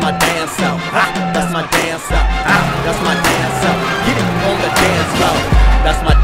my dance out. That's my dance out. That's my dance out. Get it on the dance floor. That's my